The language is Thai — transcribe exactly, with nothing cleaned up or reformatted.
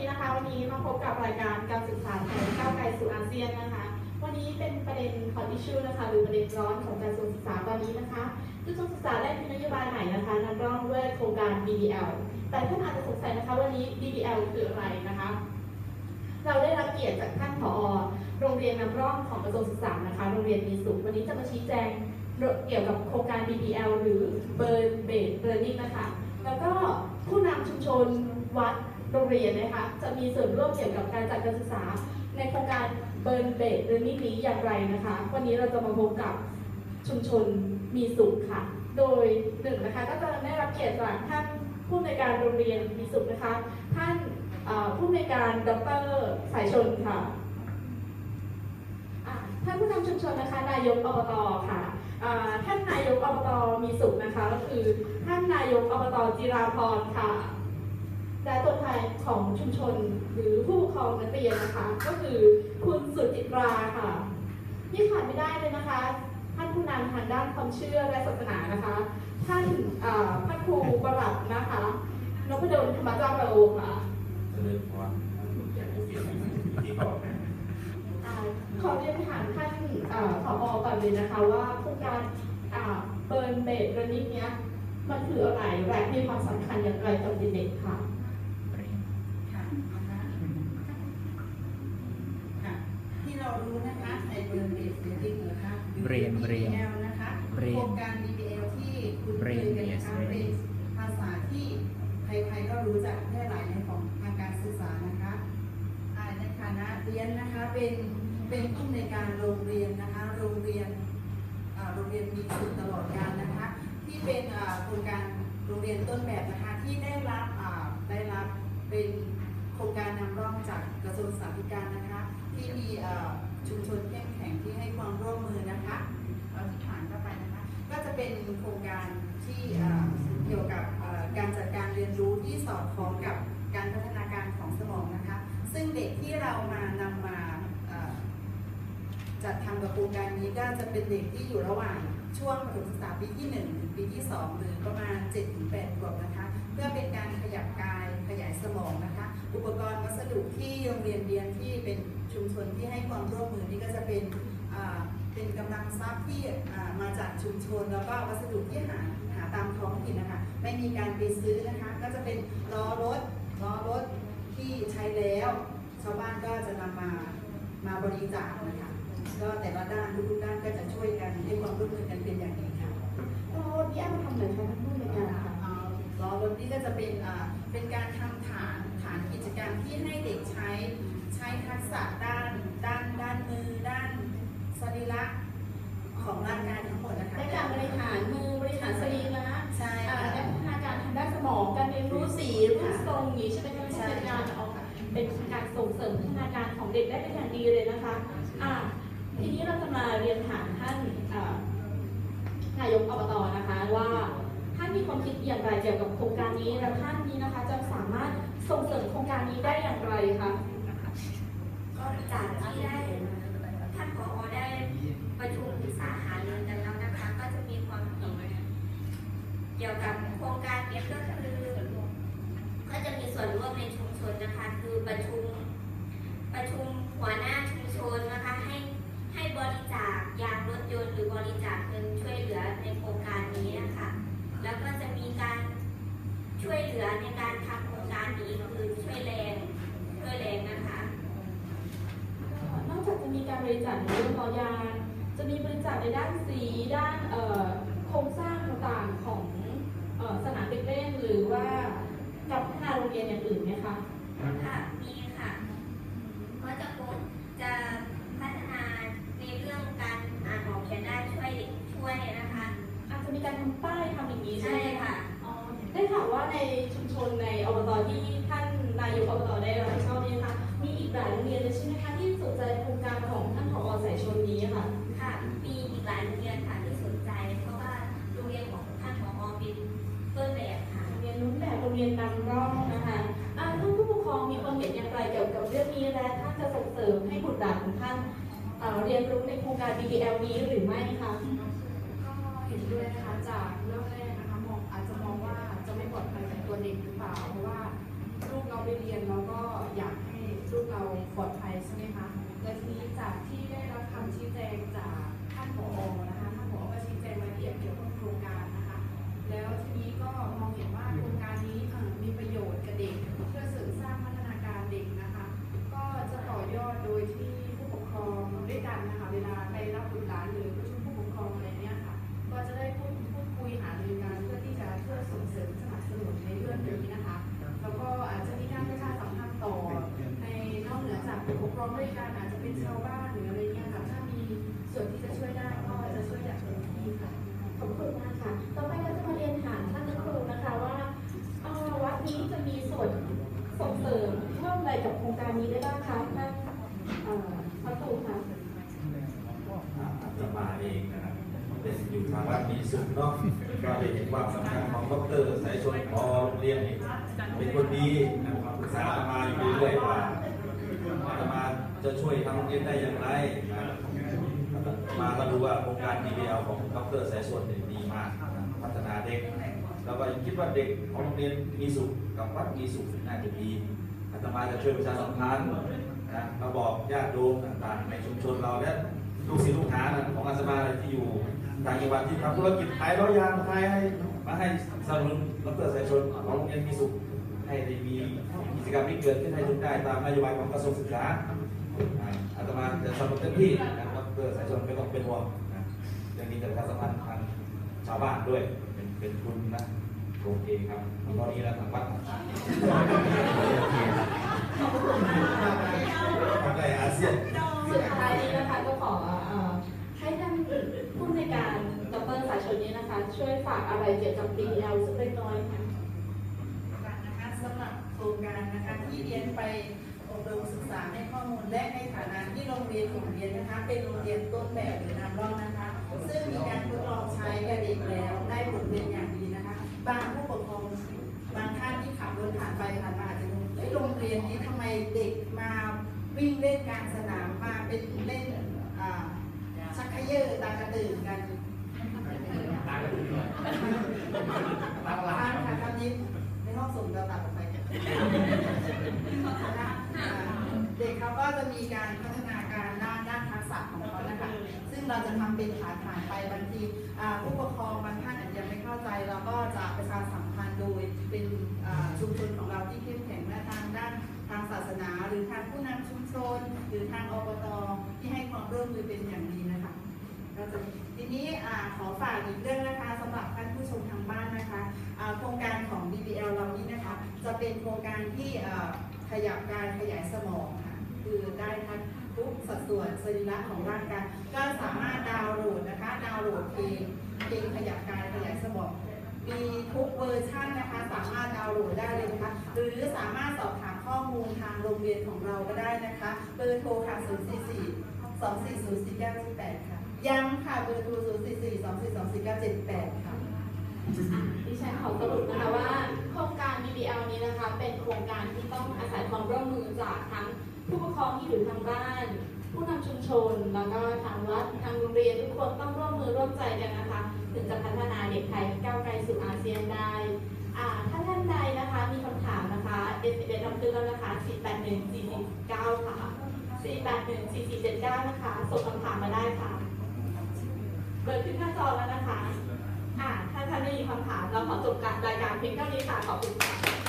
นะคะวันนี้มาพบกับรายการการศึกษาไทยก้าวไกลสู่อาเซียนนะคะวันนี้เป็นประเด็น hot issue นะคะหรือประเด็นร้อนของการศึกษาตอนนี้นะคะกระทรวงศึกษาได้มีนโยบายใหม่นะคะนำร่องด้วยโครงการ ดี ดี แอล แต่ท่านอาจจะสงสัยนะคะวันนี้ ดี ดี แอล คืออะไรนะคะเราได้รับเกียรติจากท่านผอ.โรงเรียนนำร่องของกระทรวงศึกษานะคะโรงเรียนมีสุขวันนี้จะมาชี้แจงเกี่ยวกับโครงการ ดี ดี แอล หรือ Burn Based Learning นะคะแล้วก็ผู้นำชุมชนวัดโรงเรียนนะคะจะมีส่วนร่วมเกี่ยวกับการจัดการศึกษาในโครงการ Burn Based Learning นี้อย่างไรนะคะวันนี้เราจะมาพบกับชุมชนมีสุขค่ะโดยหนึ่งนะคะก็จะได้รับเกียรติจากท่านผู้อำนวยการโรงเรียนมีสุขนะคะท่านผู้อำนวยการดร.สายชนค่ะท่านผู้นำชุมชนนะคะนายกอบต.ค่ะท่านนายกอบต.มีสุขนะคะก็คือท่านนายกอบต.จิราพรค่ะและตัวแทนของชุมชนหรือผู้ปกครองนักเรียนนะคะก็คือคุณสุจิตราค่ะที่ขาดไม่ได้เลยนะคะท่านผู้นำทางด้านความเชื่อและศาสนานะคะท่านพระครูประหลัดนะคะนพดลธรรมเจ้าประโอค่ะขอเรียนถามท่านผอ.ก่อนเลยนะคะว่าโครงการเบิร์นเบสเรนนิ่งเนี้ยมันคืออะไรและมีความสำคัญอย่างไรกับเด็กๆค่ะที่เรารู้นะคะในเบิร์นเบสเรนนิ่งนะคะเรียนเรียนดี ดี แอล นะคะโครงการ ดี ดี แอล ที่คุณเคยเรียนนะคะเป็นภาษาที่ใครๆก็รู้จักแพร่หลายในของทางการศึกษานะคะในฐานะเรียนนะคะเป็นเป็นผู้ในการโรงเรียนนะคะโรงเรียนโรงเรียนมีสุขตลอดกาลนะคะที่เป็นโครงการโรงเรียนต้นแบบนะคะที่ได้รับได้รับเป็นโครงการนำร่องจากกระทรวงศึกษาธิการนะคะที่มีชุมชนเข้มแข็งที่ให้ความร่วมมือนะคะที่ผ่านเข้าไปนะคะก็จะเป็นโครงการที่เกี่ยวกับการจัดการเรียนรู้ที่สอดคล้องกับการพัฒนาการของสมองนะคะซึ่งเด็กที่เรามานำมาจัดทำกับโครงการนี้ก็จะเป็นเด็กที่อยู่ระหว่างช่วงประถมศึกษาปีที่หนึ่งถึงปีที่สองหรือประมาณ เจ็ดถึงแปด ขวบนะคะเพื่อเป็นการขยับกายขยายสมองนะคะอุปกรณ์วัสดุที่โรงเรียนเรียนที่เป็นชุมชนที่ให้ความร่วมมือนี่ก็จะเป็นเป็นกำลังทรัพย์ที่มาจากชุมชนแล้วก็วัสดุที่หาหาตามท้องถิ่นนะคะไม่มีการไปซื้อนะคะก็จะเป็นล้อรถล้อรถที่ใช้แล้วชาวบ้านก็จะนำมามาบริจาคนะคะก็แต่ละด้านทุกๆด้านก็จะช่วยกันให้ความร่วมมือกันเป็นอย่างดีค่ะล้อรถนี่เอามาทำอะไรคะท่านผู้อำนวยการค่ะล้อรถนี่ก็จะเป็นเป็นการทำฐานฐานกิจกรรมที่ให้เด็กใช้ใช้ทักษะด้านด้านด้านมือด้านสรีระของร่างกายทั้งหมดนะคะในการบริหารมือบริหารสรีระใช่และพัฒนาการทางด้านสมองการเรียนรู้สีรูปทรงอย่างนี้ใช่ไหมคะเป็นการออกเป็นการส่งเสริมพัฒนาการของเด็กได้เป็นอย่างดีเลยนะคะทีนี้เราจะมาเรียนถามท่านนายกอบต.นะคะว่าท่านมีความคิดอย่างไรเกี่ยวกับโครงการนี้และท่านนี้นะคะจะสามารถส่งเสริมโครงการนี้ได้อย่างไรคะก็จากที่ได้ท่านผอ.ได้ประชุมปรึกษาหารือกันแล้วนะคะก็จะมีความเห็นเกี่ยวกับโครงการนี้ก็คือก็จะมีส่วนร่วมในชุมชนนะคะคือประชุมประชุมหัวหน้าชุมชนนะคะให้ให้บริจาคยางรถยนต์หรือบริจาคเงินช่วยเหลือในโครงการนี้นะคะแล้วก็จะมีการช่วยเหลือในการทำโครงการนี้คือช่วยแรงช่วยแรงนะคะนอกจากจะมีการบริจาคในเรื่องล้อยางจะมีบริจาคในด้านสีด้านโครงสร้างต่างๆของสนามเด็กเล่นหรือว่าการพัฒนาโรงเรียนอย่างอื่นไหมคะค่ะมีค่ะก็จะคงจะพัฒนาในเรื่องการอ่านออกเขียนได้ช่วยช่วยนะคะอาจจะมีการทำป้ายทำอย่างนี้ใช่ไหมค่ะได้ข่าวว่าในชุมชนในอบต.ที่ท่านนายกอบต.ได้รับผิดชอบนี่นะคะมีอีกหลายโรงเรียนเลยใช่ไหมคะที่สนใจโครงการของท่านผอ.สายชนนี้ค่ะค่ะมีอีกหลายโรงเรียนค่ะที่สนใจเพราะว่าโรงเรียนของท่านผอ.เป็นต้นแบบค่ะโรงเรียนรุ่นแบบโรงเรียนนำร่องนะคะท่านผู้ปกครองมีความเห็นอย่างไรเกี่ยวกับเรื่องนี้และท่านจะส่งเสริมให้บุตรหลานของท่านเรียนรู้ในโครงการ ดี ดี แอล นี้หรือไม่คะก็เห็นด้วยนะคะจากเรื่องแรกนะคะมองอาจจะมองว่าจะไม่ปลอดภัยกับตัวเด็กหรือเปล่าเพราะว่าลูกเราไปเรียนแล้วก็อยากให้ลูกเราปลอดภัยใช่ไหมคะและทีนี้จากที่ได้รับคำชี้แจงจากท่านผอนะคะท่านผอก็ชี้แจงรายละเอียดเกี่ยวกับโครงการนะคะแล้วทีนี้ก็มองเห็นว่าโครงการนี้เอ่อมีประโยชน์กับเด็กเพื่อเสริมสร้างพัฒนาการเด็กนะคะ ก็จะต่อยอดโดยที่ผู้ปกครองด้วยกันนะคะเวลาไปรับบุตรหลานหรือประชุมผู้ปกครองอะไรเนี้ยค่ะก็จะได้พูดพูดคุยหารือกันเพื่อที่จะช่วยส่งเสริมสนับสนุนในเรื่องนี้นะคะแล้วก็อาจจะมีการประชาสัมพันธ์ต่อในนอกเหนือจากผู้ปกครองด้วยกันอาจจะเป็นชาวบ้านหรืออะไรเงี้ยค่ะถ้ามีส่วนที่จะช่วยได้ก็จะช่วยอย่างเต็มที่ค่ะขอบคุณมากค่ะ ต่อไปเราจะมาเรียนถามท่านครูนะคะว่าเอ่อวัดนี้จะมีส่วนส่งเสริมเพิ่มอะไรกับโครงการนี้ได้บ้างคะท่านเอ่อพระครูคะอาตมาเองนะครับเป็นอยู่ทางวัดมีสุขเนาะก็ได้เห็นความสำคัญของดรสายชนพอโรงเรียนนี่เป็นคนดีนะครับปรึกษาอาตมาอยู่เรื่อยๆว่าอาตมาจะช่วยทางโรงเรียนได้อย่างไรนะอาตมาก็ดูว่าโครงการ ดี บี แอล ของดรสายชนเนี่ยดีมากนะพัฒนาเด็กแล้วก็คิดว่าเด็กของโรงเรียนมีสุขกับวัดมีสุขน่าจะดีอาตมาจะช่วยประชาสัมพันธ์นะมาบอกญาติโยมต่างๆในชุมชนเราและลูกศิษย์ลูกหาของอาตมาที่อยู่ต่างจังหวัดที่ทำธุรกิจขายล้อยางขายให้มาให้สนับสนุนดรสายชนของโรงเรียนมีสุขให้ได้มีกิจกรรมที่เกิดขึ้นให้ทุกได้ตามนโยบายของกระทรวงศึกษาอาตมาจะทำเต็มที่นะดรสายชนไม่ต้องเป็นห่วงนะเรื่องนี้จะประชาสัมพันธ์ทางชาวบ้านด้วยเป็นเป็นคุณนะโอเคครับตอนนี้แล้วทางวัดทำไรอาเซียนสุดท้ายนี้นะคะก็ขอเอ่อให้ท่านผู้ในวยการดรสายชนนี้นะคะ ช่วยฝากอะไรเกี่ยวกับ ดี บี แอล สักเล็กน้อยค่ะนะคะสำหรับโครงการนะคะที่เรียนไปอบรมศึกษาให้ข้อมูลและในฐานะที่โรงเรียนของเรียนนะคะเป็นโรงเรียนต้นแบบหรือนำร่องนะคะ ซึ่งมีการทดลองใช้กับเด็กแล้วได้ผลเป็นอย่างดีนะคะบางผู้ปกครองบางท่านที่ขับรถผ่านไปผ่านมาอาจจะงงเอ้ยโรงเรียนนี้ทำไมเด็กมาวิ่งเล่นกลางสนามมาเป็นเล่นอ่าชักเขยือตากระตื่นกันตากระตื่นตากระตื่นค่ะตอนนี้ในห้องส่งเราตัดออกไปกันเด็กเขาก็จะมีการพัฒนาการด้านด้านทักษะของเขานะคะซึ่งเราจะทำเป็นฐานฐานไปบางทีผู้ปกครองบางท่านอาจจะยังไม่เข้าใจเราก็จะประชาสัมพันธ์โดยเป็นชุมชนของเราที่เข้มแข็งและทางด้านทางศาสนาหรือทางผู้นำชุมชนหรือทางอบต.ที่ให้ความร่วมมือเป็นอย่างดีนะคะเราจะทีนี้ขอฝากอีกเรื่องนะคะสำหรับท่านผู้ชมทางบ้านนะคะโครงการของ ดี บี แอล เรานี้นะคะจะเป็นโครงการที่ขยับการขยายสมองค่ะคือได้ทั้งทุกสัดส่วนสรีระของร่างกายก็สามารถดาวน์โหลดนะคะดาวน์โหลดเพลงเพลงขยับการขยายสมองมีทุกเวอร์ชันนะคะสามารถดาวน์โหลดได้เลยนะคะหรือสามารถสอบถามข้อมูลทางโรงเรียนของเราก็ได้นะคะเบอร์โทรค่ะศูนย์ สี่ สี่ สอง สี่ ศูนย์ สี่ เก้า เจ็ด แปดค่ะย้ำค่ะเบอร์โทรศูนย์ สี่ สี่ สอง สี่ สอง สี่ เก้า เจ็ด แปดค่ะดิฉันขอสรุปนะคะว่าโครงการ ดี บี แอล นี้นะคะเป็นโครงการที่ต้องอาศัยความร่วมมือจากทั้งผู้ปกครองที่อยู่ทางบ้าน ผู้นำชุมชนแล้วก็ทางวัดทางโรงเรียนทุกคนต้องร่วมมือร่วมใจกันนะคะถึงจะพัฒนาเด็กไทยก้าวไกลสู่อาเซียนได้อ่าถ้าท่านใดนะคะมีคำถามนะคะเอสเอสรับตื้อแล้วนะคะสี่แปดหนึ่ง สี่ สี่ เก้าค่ะสี่แปดหนึ่ง สี่ สี่ เจ็ด เก้านะคะส่งคำถามมาได้ค่ะเปิดขึ้นหน้าจอแล้วนะคะอ่าถ้าท่านไม่มีคำถามเราขอจบการรายการเพียงเท่านี้ค่ะขอบคุณค่ะ